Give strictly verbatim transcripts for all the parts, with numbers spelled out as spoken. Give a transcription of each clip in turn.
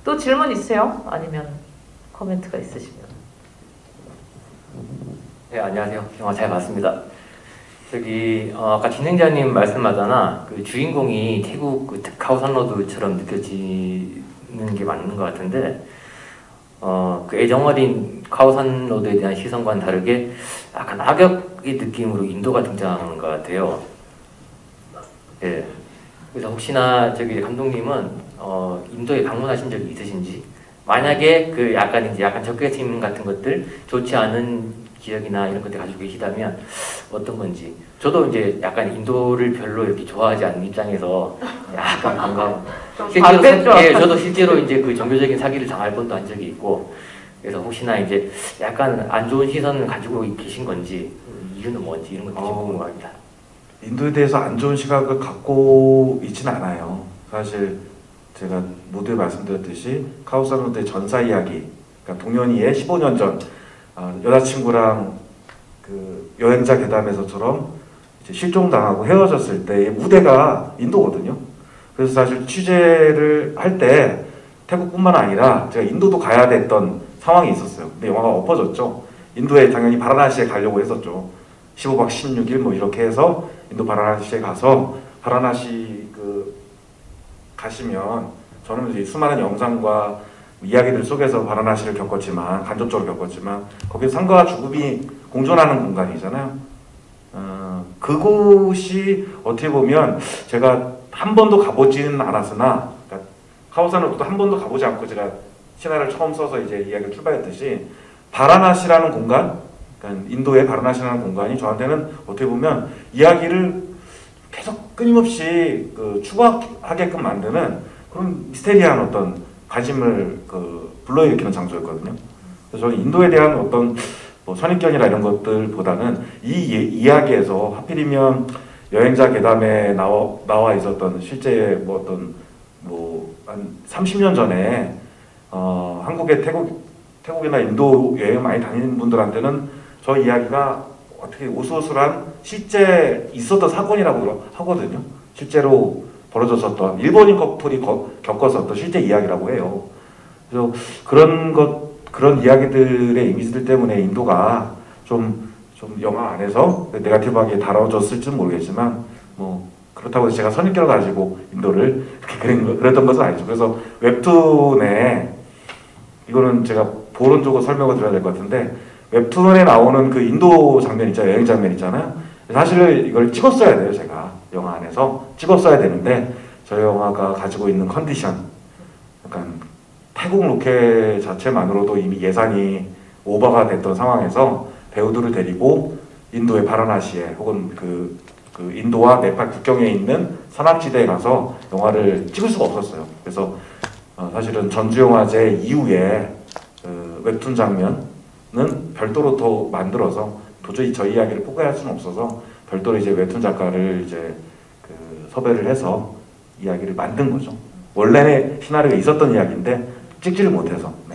또 질문 있으세요? 아니면 코멘트가 있으시면. 네, 안녕하세요. 영화 잘 봤습니다. 저기 어, 아까 진행자님 말씀하잖아. 그 주인공이 태국 그 카오산로드처럼 느껴지는 게 맞는 것 같은데, 어, 그 애정어린 카오산로드에 대한 시선과는 다르게 약간 악역의 느낌으로 인도가 등장하는 것 같아요. 예. 그래서 혹시나 저기 감독님은 어, 인도에 방문하신 적이 있으신지, 만약에 그 약간 이제 약간 적개심 같은 것들, 좋지 않은 기억이나 이런 것들 가지고 계시다면 어떤 건지. 저도 이제 약간 인도를 별로 이렇게 좋아하지 않는 입장에서 약간 반가워. 실제로, 예, 저도 실제로 이제 그 종교적인 사기를 당할 뻔도 한 적이 있고, 그래서 혹시나 이제 약간 안 좋은 시선을 가지고 계신 건지, 이유는 뭔지 이런 것들이 어, 궁금합니다. 인도에 대해서 안 좋은 시각을 갖고 있지는 않아요. 사실 제가 모두에 말씀드렸듯이 카오산로드의 전사 이야기, 그러니까 동년이의 십오 년 전 어, 여자친구랑 그 여행자 괴담에서처럼 이제 실종당하고 헤어졌을 때의 무대가 인도거든요. 그래서 사실 취재를 할 때 태국뿐만 아니라 제가 인도도 가야 됐던 상황이 있었어요. 근데 영화가 엎어졌죠. 인도에 당연히 바라나시에 가려고 했었죠. 십오 박 십육 일 뭐 이렇게 해서 인도 바라나시에 가서, 바라나시 그 가시면 저는 이제 수많은 영상과 이야기들 속에서 바라나시를 겪었지만, 간접적으로 겪었지만, 거기 삶과 죽음이 공존하는 공간이잖아요. 어, 그곳이 어떻게 보면 제가 한 번도 가보지는 않았으나, 그러니까 카오산로드도 한 번도 가보지 않고 제가 신화를 처음 써서 이제 이야기를 출발했듯이, 바라나시라는 공간, 그러니까 인도의 바라나시라는 공간이 저한테는 어떻게 보면 이야기를 계속 끊임없이 그 추구하게끔 만드는 그런 미스테리한 어떤 관심을 그 불러일으키는 장소였거든요. 그래서 저는 인도에 대한 어떤 뭐 선입견이나 이런 것들보다는 이 이야기에서 하필이면 여행자 괴담에 나와, 나와 있었던 실제 뭐 어떤 뭐 한 삼십 년 전에 어, 한국의 태국, 태국이나 인도 여행 많이 다니는 분들한테는 저 이야기가 어떻게 우스우스한 실제 있었던 사건이라고 하거든요. 실제로 벌어졌었던 일본인 커플이 거, 겪었었던 실제 이야기라고 해요. 그래서 그런 것, 그런 이야기들의 이미지들 때문에 인도가 좀, 좀 영화 안에서 네거티브하게 다뤄졌을지는 모르겠지만, 뭐 그렇다고 해서 제가 선입견을 가지고 인도를 그렇게 그랬던 것은 아니죠. 그래서 웹툰에, 이거는 제가 보론적으로 설명을 드려야 될 것 같은데, 웹툰에 나오는 그 인도 장면 있잖아요. 여행 장면 있잖아요. 사실 이걸 찍었어야 돼요. 제가 영화 안에서 찍었어야 되는데, 저 영화가 가지고 있는 컨디션, 약간 태국 로켓 자체만으로도 이미 예산이 오버가 됐던 상황에서 배우들을 데리고 인도의 바라나시에, 혹은 그, 그 인도와 네팔 국경에 있는 산악지대에 가서 영화를 찍을 수가 없었어요. 그래서 어, 사실은 전주영화제 이후에 그 웹툰 장면은 별도로 더 만들어서, 도저히 저 이야기를 포기할 수는 없어서 별도로 이제 웹툰 작가를 이제 그 섭외를 해서 이야기를 만든 거죠. 원래는 시나리오에 있었던 이야기인데 찍지를 못해서. 네.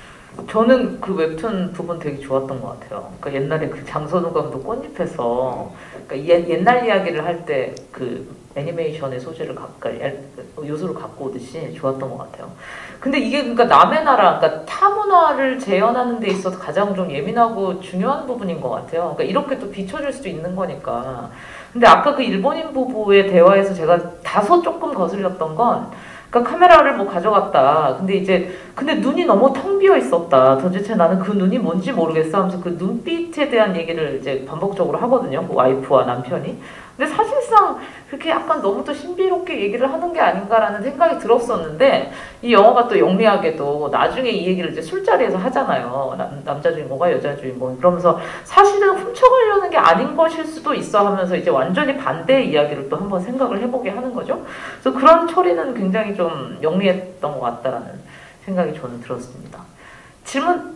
저는 그 웹툰 부분 되게 좋았던 것 같아요. 그러니까 옛날에 그 장선우 감독 꽃잎에서, 그러니까 옛, 옛날 이야기를 할 때 그 애니메이션의 소재를 갖고, 요소를 갖고 오듯이 좋았던 것 같아요. 근데 이게 그러니까 남의 나라, 그러니까 타 문화를 재현하는 데 있어서 가장 좀 예민하고 중요한 부분인 것 같아요. 그러니까 이렇게 또 비춰줄 수도 있는 거니까. 근데 아까 그 일본인 부부의 대화에서 제가 다소 조금 거슬렸던 건, 그러니까 카메라를 뭐 가져갔다. 근데 이제 근데 눈이 너무 텅 비어 있었다. 도대체 나는 그 눈이 뭔지 모르겠어 하면서 그 눈빛에 대한 얘기를 이제 반복적으로 하거든요. 그 와이프와 남편이. 근데 사실상 그렇게 약간 너무 또 신비롭게 얘기를 하는 게 아닌가라는 생각이 들었었는데, 이 영화가 또 영리하게도 나중에 이 얘기를 이제 술자리에서 하잖아요. 남, 남자 주인공과 여자 주인공. 그러면서 사실은 훔쳐가려는 게 아닌 것일 수도 있어 하면서 이제 완전히 반대의 이야기를 또 한번 생각을 해보게 하는 거죠. 그래서 그런 처리는 굉장히 좀 영리했던 것 같다라는 생각이 저는 들었습니다. 질문?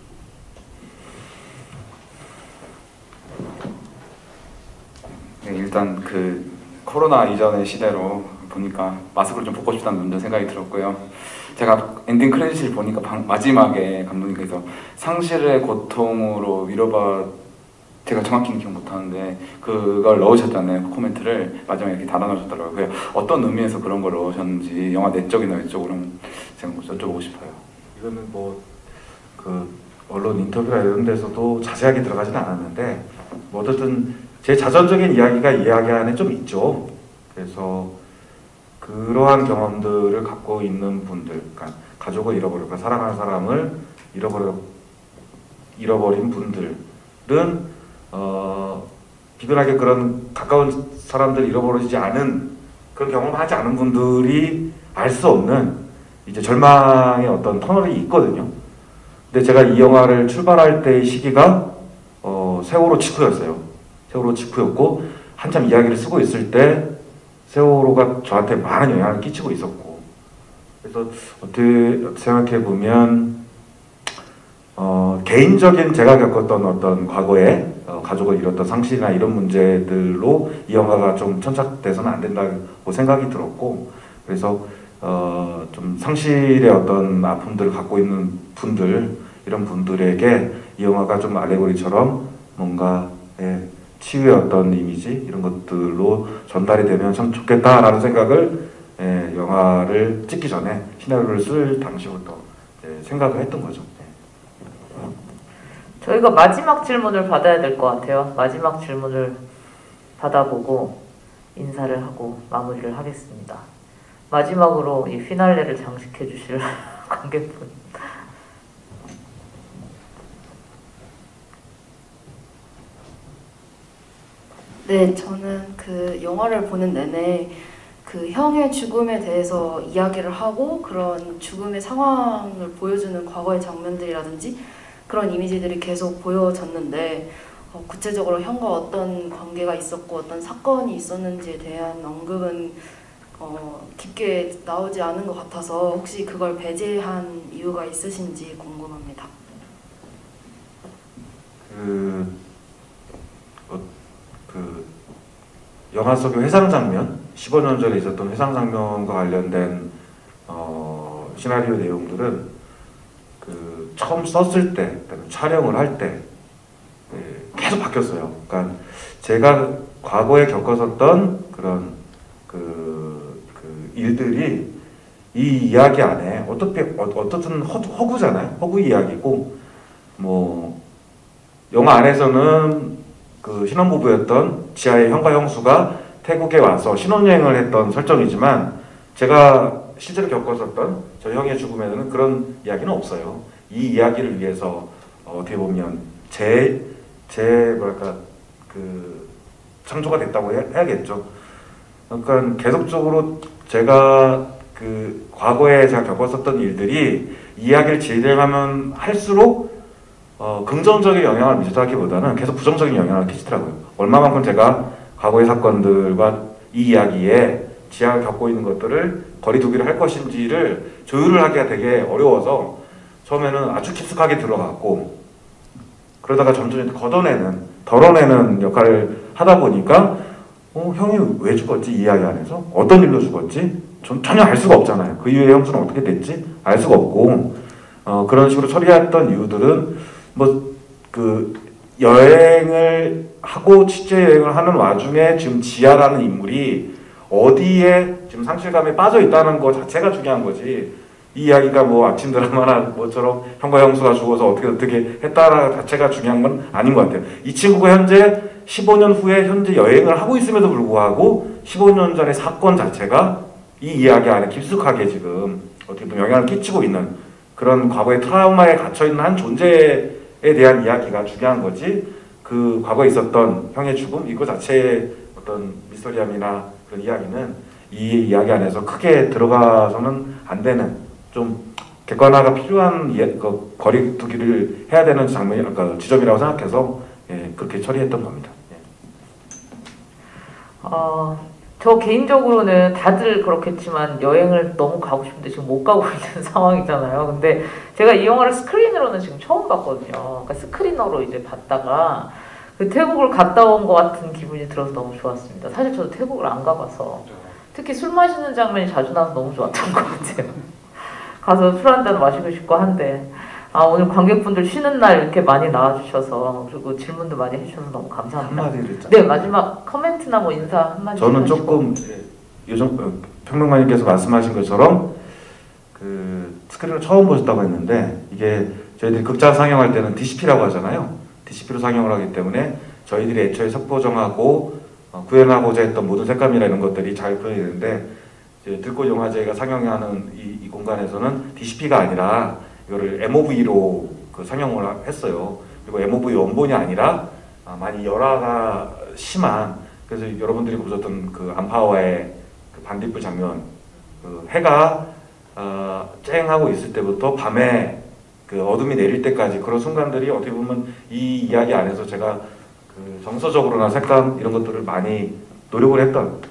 네, 일단 그 코로나 이전의 시대로 보니까 마스크를 좀 벗고 싶다는 먼저 생각이 들었고요. 제가 엔딩 크레딧을 보니까 방, 마지막에 감독님께서 상실의 고통으로 위로받 제가 정확히는 기억 못하는데 그걸 넣으셨잖아요. 그 코멘트를 마지막에 이렇게 달아놓으셨더라고요. 어떤 의미에서 그런 걸 넣으셨는지 영화 내적이나 외적으로 제가 뭐 여쭤보고 싶어요. 이거는 뭐 그 언론 인터뷰나 이런 데서도 자세하게 들어가지는 않았는데 뭐 어쨌든 제 자전적인 이야기가 이야기 안에 좀 있죠. 그래서 그러한 경험들을 갖고 있는 분들, 그러니까 가족을 잃어버리고 사랑하는 사람을 잃어버려 잃어버린 분들은 어, 비근하게 그런 가까운 사람들 잃어버리지 않은 그런 경험을 하지 않은 분들이 알 수 없는 이제 절망의 어떤 터널이 있거든요. 근데 제가 이 영화를 출발할 때의 시기가 어, 세월호 직후였어요. 세월호 직후였고 한참 이야기를 쓰고 있을 때 세월호가 저한테 많은 영향을 끼치고 있었고, 그래서 어떻게 생각해 보면 어, 개인적인 제가 겪었던 어떤 과거에 어, 가족을 잃었던 상실이나 이런 문제들로 이 영화가 좀 천착돼서는 안 된다고 생각이 들었고, 그래서 어, 좀 상실의 어떤 아픔들을 갖고 있는 분들, 이런 분들에게 이 영화가 좀 알레고리처럼 뭔가 예, 치유의 어떤 이미지 이런 것들로 전달이 되면 참 좋겠다라는 생각을 예, 영화를 찍기 전에 시나리오를 쓸 당시부터 예, 생각을 했던 거죠. 예. 저희가 마지막 질문을 받아야 될 것 같아요. 마지막 질문을 받아보고 인사를 하고 마무리를 하겠습니다. 마지막으로 이 피날레를 장식해 주실 관객분. 네, 저는 그 영화를 보는 내내 그 형의 죽음에 대해서 이야기를 하고 그런 죽음의 상황을 보여주는 과거의 장면들이라든지 그런 이미지들이 계속 보여졌는데 어, 구체적으로 형과 어떤 관계가 있었고 어떤 사건이 있었는지에 대한 언급은 어, 깊게 나오지 않은 것 같아서 혹시 그걸 배제한 이유가 있으신지 궁금합니다. 그, 어, 그 영화 속의 회상 장면, 십오 년 전에 있었던 회상 장면과 관련된 어, 시나리오 내용들은 그 처음 썼을 때, 그다음에 촬영을 할 때 예, 계속 바뀌었어요. 그러니까 제가 과거에 겪었었던 그런 그, 그 일들이 이 이야기 안에 어떻게 어, 어떻든 허, 허구잖아요. 허구 이야기고 뭐 영화 안에서는 그 신혼부부였던 지아의 형과 형수가 태국에 와서 신혼여행을 했던 설정이지만 제가 실제로 겪었었던 저 형의 죽음에는 그런 이야기는 없어요. 이 이야기를 위해서 어, 어떻게 보면 제, 제 뭐랄까 그 창조가 됐다고 해, 해야겠죠. 그러니까 계속적으로 제가 그 과거에 제가 겪었었던 일들이 이야기를 진행하면 할수록 어, 긍정적인 영향을 미쳤다기보다는 계속 부정적인 영향을 끼치더라고요. 얼마만큼 제가 과거의 사건들과 이 이야기에 지하가 겪고 있는 것들을 거리두기를 할 것인지를 조율을 하기가 되게 어려워서 처음에는 아주 깊숙하게 들어갔고 그러다가 점점 걷어내는, 덜어내는 역할을 하다 보니까 어, 형이 왜 죽었지? 이 이야기 안에서? 어떤 일로 죽었지? 전 전혀 알 수가 없잖아요. 그 이후에 형수는 어떻게 됐지? 알 수가 없고 어, 그런 식으로 처리했던 이유들은 뭐 그 여행을 하고 취재 여행을 하는 와중에 지금 지아라는 인물이 어디에 지금 상실감에 빠져 있다는 것 자체가 중요한 거지. 이 이야기가 뭐 아침 드라마나 뭐처럼 형과 형수가 죽어서 어떻게 어떻게 했다는 자체가 중요한 건 아닌 것 같아요. 이 친구가 현재 십오 년 후에 현재 여행을 하고 있음에도 불구하고 십오 년 전의 사건 자체가 이 이야기 안에 깊숙하게 지금 어떻게 보면 영향을 끼치고 있는 그런 과거의 트라우마에 갇혀있는 한 존재에 대한 이야기가 중요한 거지, 그 과거에 있었던 형의 죽음 이거 자체의 어떤 미스터리함이나 그런 이야기는 이 이야기 안에서 크게 들어가서는 안 되는, 좀 객관화가 필요한 예, 그 거리두기를 해야 되는 장면이 아까 지점이라고 생각해서 예, 그렇게 처리했던 겁니다. 예. 어, 저 개인적으로는 다들 그렇겠지만 여행을 너무 가고 싶은데 지금 못 가고 있는 상황이잖아요. 근데 제가 이 영화를 스크린으로는 지금 처음 봤거든요. 그러니까 스크리너로 이제 봤다가 그 태국을 갔다 온 것 같은 기분이 들어서 너무 좋았습니다. 사실 저도 태국을 안 가봐서 특히 술 마시는 장면이 자주 나와서 너무 좋았던 것 같아요. 가서 술 한 잔 마시고 싶고 한데 아 오늘 관객분들 쉬는 날 이렇게 많이 나와주셔서 그리고 질문도 많이 해주셔서 너무 감사합니다. 한마디를 했잖아요. 네 마지막 커멘트나 뭐 인사 한마디. 저는 하시고. 조금 예, 요정 어, 평론가님께서 말씀하신 것처럼 그 스크린을 처음 보셨다고 했는데 이게 저희들이 극장 상영할 때는 디씨피라고 하잖아요. 디씨피로 상영을 하기 때문에 저희들이 애초에 석보정하고 어, 구현하고자 했던 모든 색감이나 이런 것들이 잘 표현이 되는데 이제 들꽃 영화제가 상영하는 이, 이 공간에서는 디씨피가 아니라 이거를 엠오브이로 그 상영을 했어요. 그리고 엠오브이 원본이 아니라 아, 많이 열화가 심한 그래서 여러분들이 보셨던 그 안파와의 그 반딧불 장면 그 해가 어, 쨍하고 있을 때부터 밤에 그 어둠이 내릴 때까지 그런 순간들이 어떻게 보면 이 이야기 안에서 제가 그 정서적으로나 색감 이런 것들을 많이 노력을 했던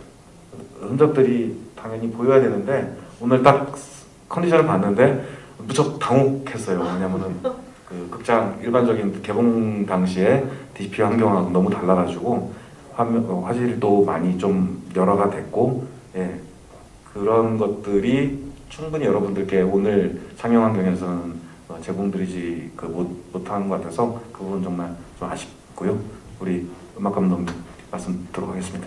흔적들이 당연히 보여야 되는데 오늘 딱 컨디션을 봤는데 무척 당혹했어요. 왜냐면은 그 극장 일반적인 개봉 당시에 디씨피 환경하고 너무 달라가지고 화면, 어, 화질도 많이 좀 열화가 됐고 예, 그런 것들이 충분히 여러분들께 오늘 상영 환경에서는 어, 제공드리지 그 못, 못한 것 같아서 그 부분 정말 좀 아쉽고요. 우리 음악 감독님 말씀 듣도록 하겠습니다.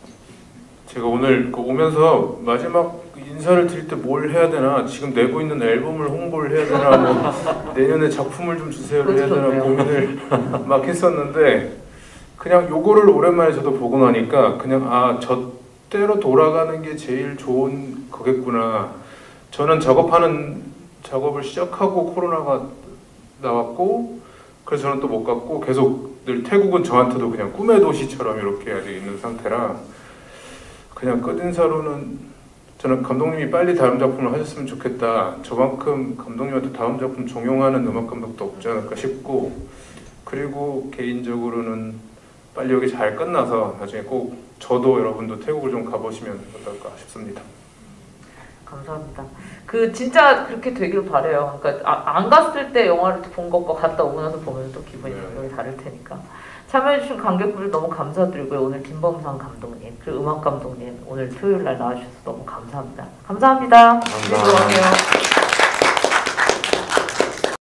제가 오늘 그 오면서 마지막 인사를 드릴 때 뭘 해야 되나 지금 내고 있는 앨범을 홍보를 해야 되나 뭐 내년에 작품을 좀 주세요를 해야 되나 고민을 막 했었는데 그냥 요거를 오랜만에 저도 보고 나니까 그냥 아 저때로 돌아가는 게 제일 좋은 거겠구나. 저는 작업하는 작업을 시작하고 코로나가 나왔고 그래서 저는 또 못 갔고 계속 늘 태국은 저한테도 그냥 꿈의 도시처럼 이렇게 아직 있는 상태라 그냥 끝인사로는 저는 감독님이 빨리 다음 작품을 하셨으면 좋겠다. 저만큼 감독님한테 다음 작품 종용하는 음악 감독도 없지 않을까 싶고 그리고 개인적으로는 빨리 여기 잘 끝나서 나중에 꼭 저도 여러분도 태국을 좀 가보시면 어떨까 싶습니다. 감사합니다. 그 진짜 그렇게 되길 바래요. 그러니까 아, 안 갔을 때 영화를 본 것과 갔다 오고 나서 보면 또 기분이 네. 분명히 다를 테니까. 참여해주신 관객분들 너무 감사드리고요. 오늘 김범상 감독님, 그리고 음악 감독님 오늘 토요일 날 나와주셔서 너무 감사합니다. 감사합니다. 감사합니다. 네, 들어가세요.